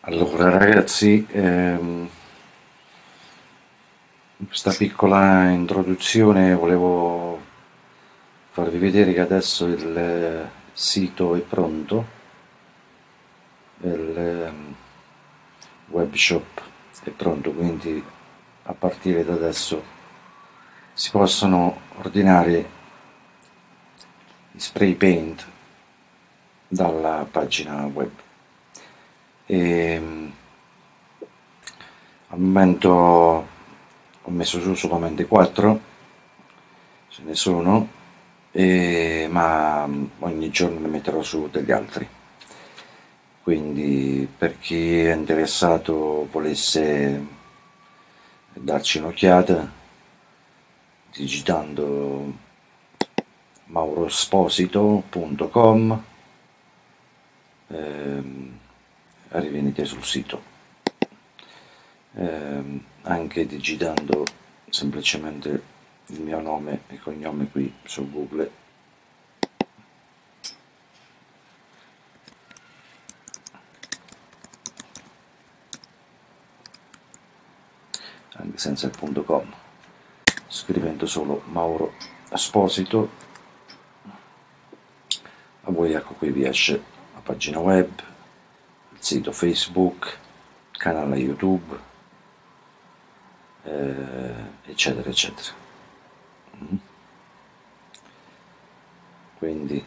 Allora ragazzi, questa piccola introduzione volevo farvi vedere che adesso il sito è pronto, il web shop è pronto, quindi a partire da adesso si possono ordinare spray paint dalla pagina web. E, al momento ho messo su solamente 4, ce ne sono, ma ogni giorno ne metterò su degli altri. Quindi per chi è interessato volesse darci un'occhiata, digitando maurosposito.com rivenite sul sito. Anche digitando semplicemente il mio nome e cognome qui su Google, anche senza il punto com, scrivendo solo Mauro Esposito, a voi ecco qui vi esce la pagina web, il sito Facebook, il canale YouTube, eccetera eccetera. Quindi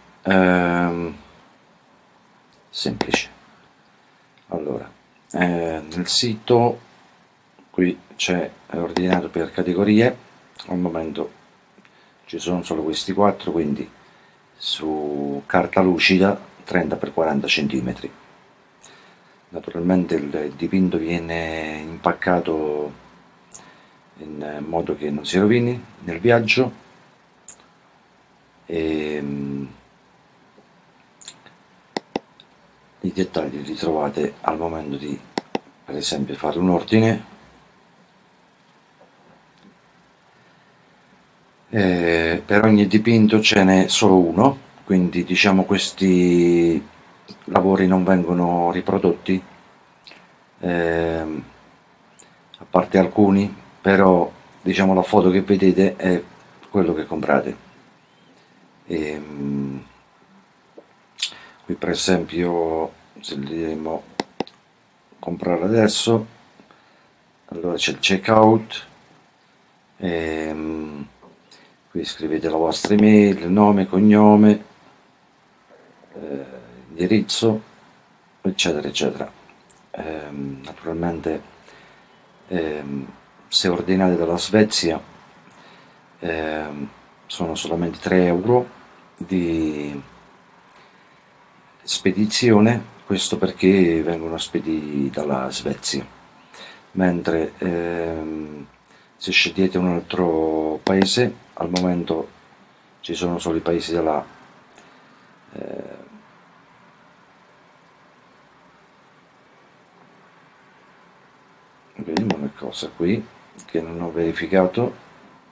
semplice. Allora, nel sito qui è ordinato per categorie, al momento ci sono solo questi 4, quindi su carta lucida 30x40 cm. Naturalmente il dipinto viene impaccato in modo che non si rovini nel viaggio e i dettagli li trovate al momento di, per esempio, fare un ordine. Per ogni dipinto ce n'è solo uno, quindi diciamo questi lavori non vengono riprodotti, a parte alcuni, però diciamo la foto che vedete è quello che comprate. Qui per esempio se li diremo comprare adesso, allora c'è il checkout, qui scrivete la vostra email, nome, cognome, indirizzo, eccetera eccetera. Naturalmente se ordinate dalla Svezia sono solamente 3 euro di spedizione, questo perché vengono spediti dalla Svezia, mentre se scegliete un altro paese, al momento ci sono solo i paesi della vediamo una cosa qui che non ho verificato.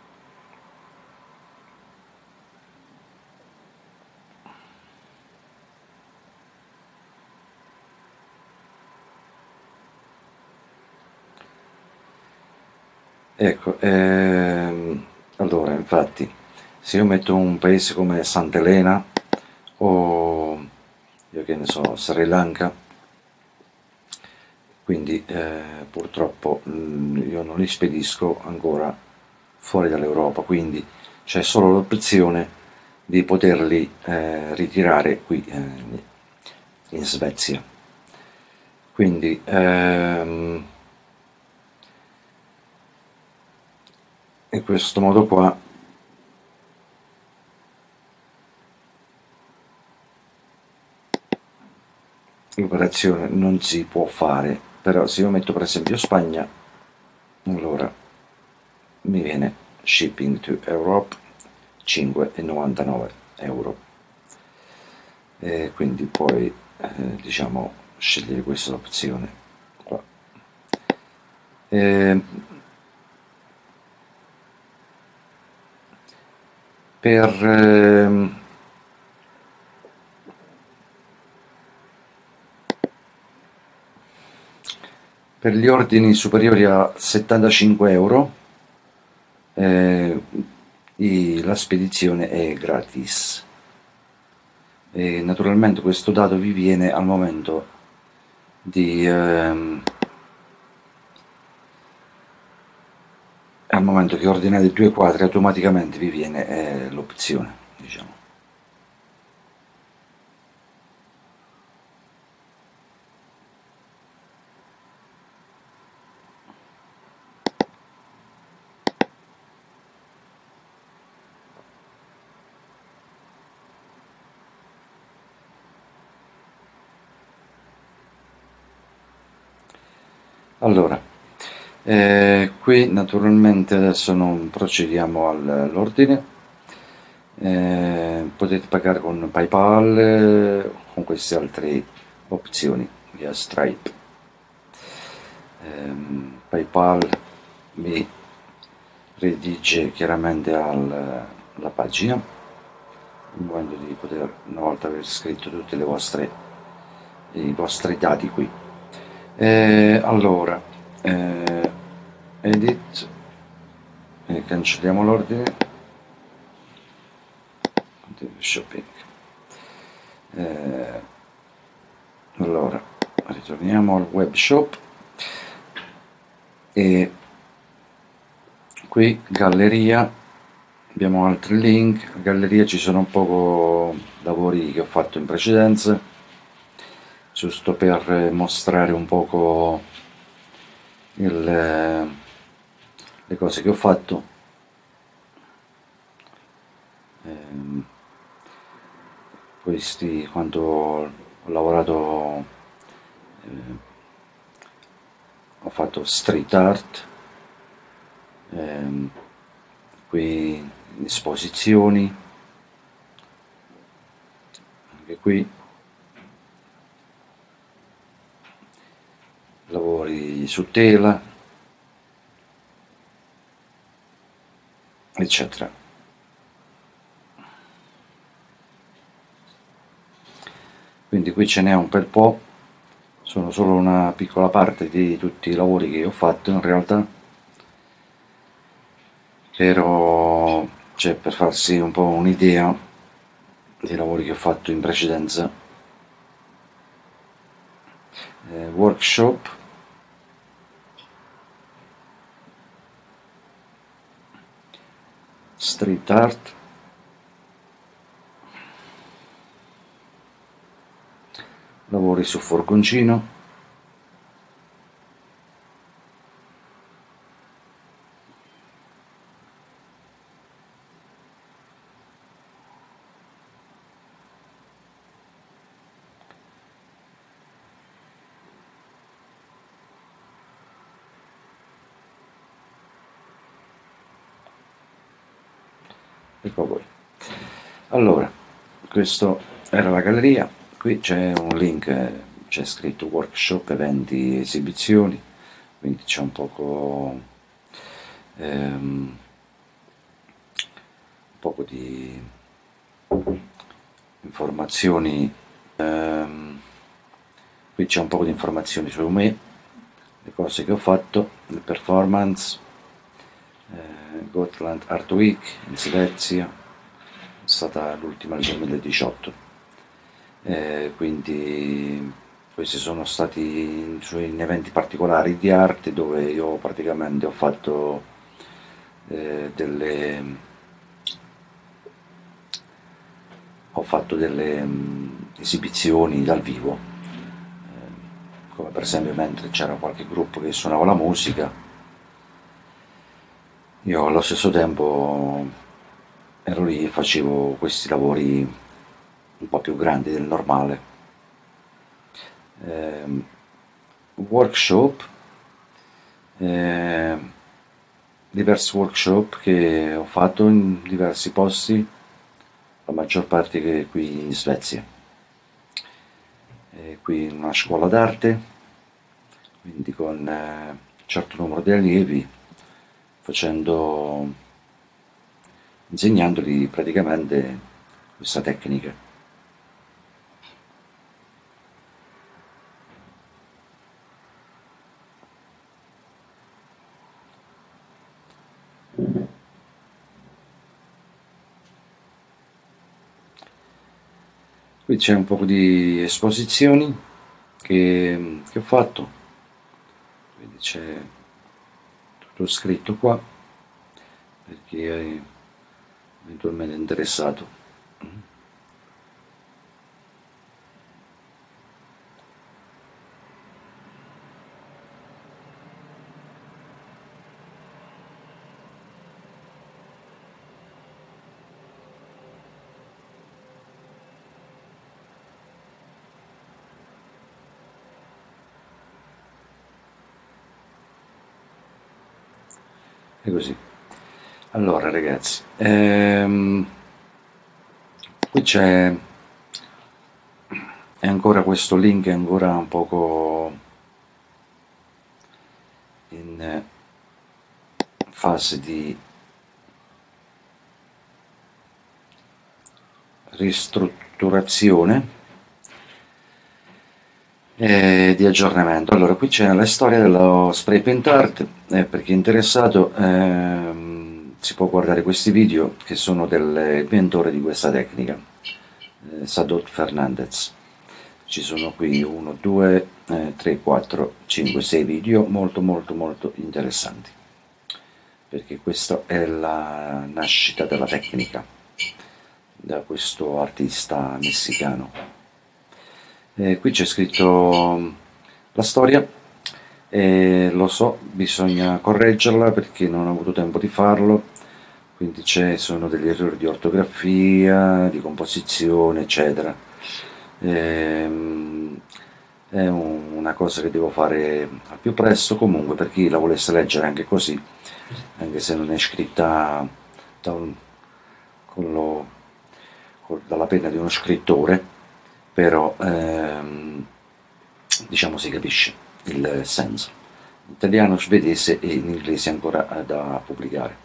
Ecco, allora infatti se io metto un paese come Sant'Elena o io che ne so, Sri Lanka, quindi purtroppo io non li spedisco ancora fuori dall'Europa, quindi c'è solo l'opzione di poterli ritirare qui in Svezia. Quindi in questo modo qua l'operazione non si può fare, però se io metto per esempio Spagna, allora mi viene shipping to Europe 5,99 euro, e quindi puoi diciamo scegliere questa opzione qua. Eh, per Per gli ordini superiori a 75 euro la spedizione è gratis. E naturalmente questo dato vi viene di, ehm, al momento che ordinate due quadri automaticamente vi viene l'opzione, diciamo. Allora, qui naturalmente adesso non procediamo all'ordine. Potete pagare con PayPal o con queste altre opzioni via Stripe. PayPal vi redige chiaramente alla pagina, in modo di poter, una volta aver scritto tutte i vostri dati qui. Allora, edit, cancelliamo l'ordine, shopping. Allora, ritorniamo al web shop e qui galleria, abbiamo altri link. A galleria ci sono un po' lavori che ho fatto in precedenza, giusto per mostrare un poco le cose che ho fatto. Questi, quando ho lavorato, ho fatto street art, qui esposizioni, anche qui lavori su tela, eccetera. Quindi qui ce n'è un bel po', sono solo una piccola parte di tutti i lavori che ho fatto in realtà, però cioè, per farsi un po' un'idea dei lavori che ho fatto in precedenza. Workshop, street art, lavori su furgoncino, ecco voi. Allora, questo era la galleria, qui c'è un link, c'è scritto workshop, eventi, esibizioni, quindi c'è un poco di informazioni, qui c'è un po' di informazioni su me, le cose che ho fatto, le performance, Gotland Art Week in Svezia, è stata l'ultima del 2018. Quindi questi sono stati in eventi particolari di arte dove io praticamente ho fatto delle esibizioni dal vivo, come per esempio mentre c'era qualche gruppo che suonava la musica, io allo stesso tempo ero lì e facevo questi lavori un po' più grandi del normale. Workshop, diversi workshop che ho fatto in diversi posti, la maggior parte che qui in Svezia. Qui in una scuola d'arte, quindi con un certo numero di allievi, insegnandoli praticamente questa tecnica. Qui c'è un po' di esposizioni che ho fatto, quindi c'è tutto scritto qua per chi è eventualmente interessato. E così. Allora ragazzi, qui c'è ancora questo link, è ancora un poco in fase di ristrutturazione e di aggiornamento. Allora, qui c'è la storia dello spray paint art, per chi è interessato si può guardare questi video che sono dell'inventore di questa tecnica, Sadot Fernandez. Ci sono qui 1, 2, 3, 4, 5, 6 video molto molto molto interessanti, perché questa è la nascita della tecnica da questo artista messicano. Qui c'è scritto la storia, lo so, bisogna correggerla perché non ho avuto tempo di farlo, quindi sono degli errori di ortografia, di composizione, eccetera. È una cosa che devo fare al più presto. Comunque, per chi la volesse leggere anche così, anche se non è scritta dalla penna di uno scrittore, però diciamo si capisce il senso. In italiano, svedese e in inglese ancora da pubblicare.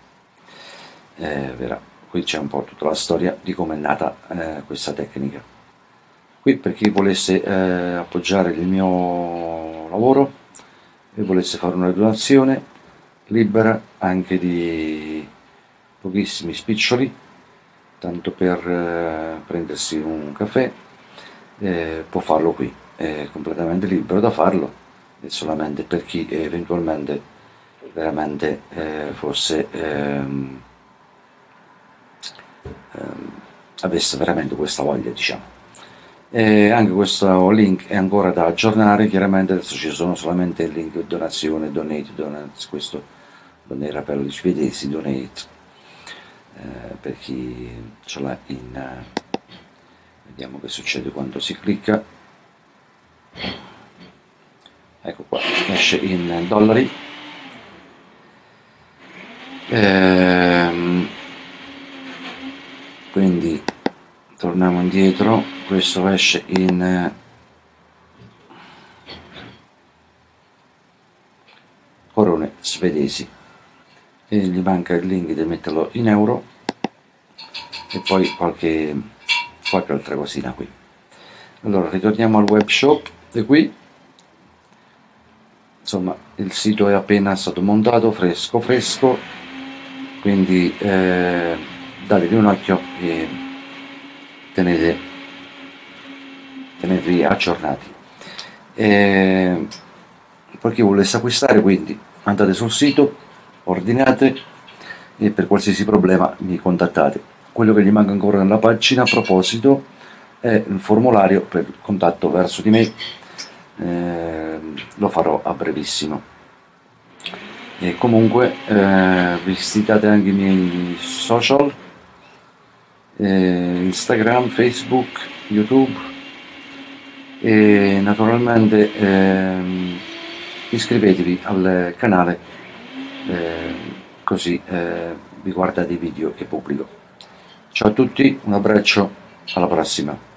Qui c'è un po' tutta la storia di come è nata questa tecnica. Qui, per chi volesse appoggiare il mio lavoro e volesse fare una donazione libera anche di pochissimi spiccioli, tanto per prendersi un caffè, può farlo qui, è completamente libero da farlo, è solamente per chi eventualmente veramente fosse avesse veramente questa voglia, diciamo. Anche questo link è ancora da aggiornare, chiaramente adesso ci sono solamente il link donazione, donate, questo non era per gli svedesi, donate, per chi ce l'ha in... vediamo che succede quando si clicca, ecco qua, esce in dollari. Quindi torniamo indietro, questo esce in corone svedesi e gli manca il link di metterlo in euro e poi qualche altra cosina qui. Allora ritorniamo al web shop e qui insomma il sito è appena stato montato, fresco fresco, quindi datevi un occhio e tenetevi aggiornati. Per chi volesse acquistare, quindi andate sul sito, ordinate e per qualsiasi problema mi contattate. Quello che gli manca ancora nella pagina a proposito è il formulario per il contatto verso di me, lo farò a brevissimo. E comunque visitate anche i miei social, Instagram, Facebook, YouTube e naturalmente iscrivetevi al canale, così vi guardate i video che pubblico. Ciao a tutti, un abbraccio, alla prossima.